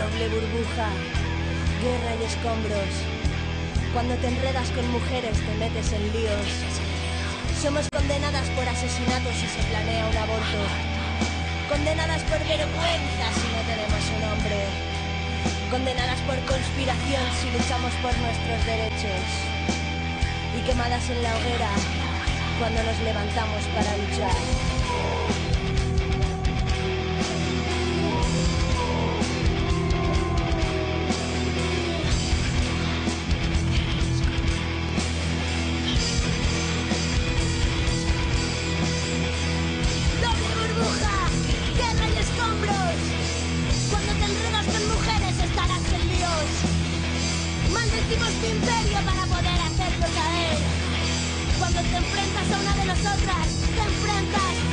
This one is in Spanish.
Doble burbuja, guerra y escombros. Cuando te enredas con mujeres te metes en líos. Somos condenadas por asesinatos si se planea un aborto. Condenadas por vergüenza si no tenemos un hombre. Condenadas por conspiración si luchamos por nuestros derechos. Y quemadas en la hoguera cuando nos levantamos para luchar. Maldecimos tu imperio para poder hacerlo caer. Cuando te enfrentas a una de nosotras, te enfrentas